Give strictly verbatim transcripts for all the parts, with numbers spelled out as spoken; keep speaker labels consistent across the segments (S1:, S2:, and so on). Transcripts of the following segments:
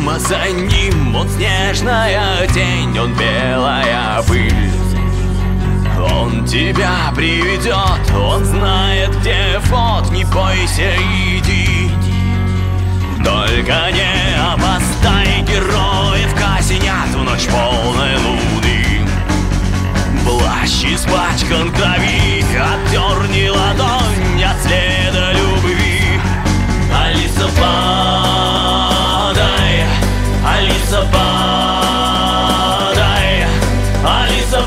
S1: а за ним он снежная тень, он белая пыль. Он тебя приведет, он знает, где вход, не бойся, иди. Только не опоздай, героев казнят в ночь полной луны. Плащ испачкан крови, отдерни ладонь от следа любви. Алиса, падай, Алиса, падай, Алиса,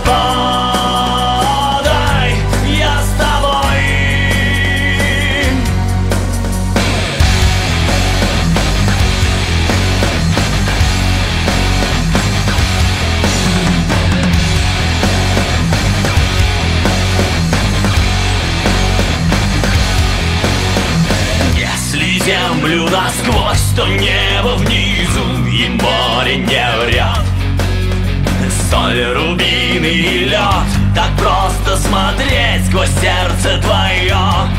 S1: падай, я с тобой. Если землю насквозь, то небо внизу, и море не врет. Соль, рубин и лед, так просто смотреть сквозь сердце твое.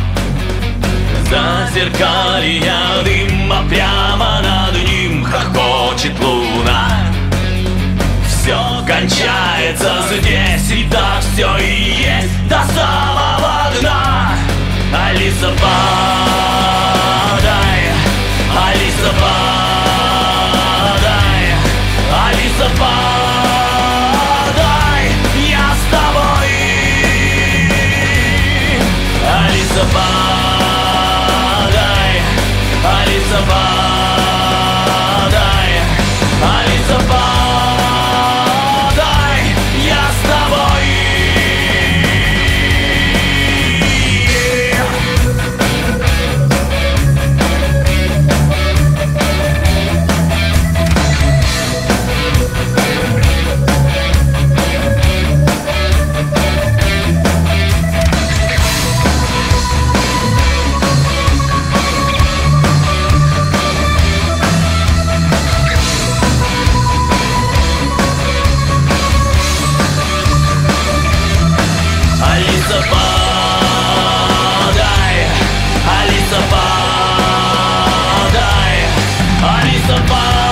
S1: Зазеркалье дыма, прямо над ним хохочет луна. Все кончается здесь, и так все и есть до самого дна. Алиса, падай, Алиса, падай, Алиса, падай, я с тобой. Алиса, падай, Алиса, падай, Алиса, падай, я с тобой. Алиса, падай, Алиса, падай, Алиса, падай.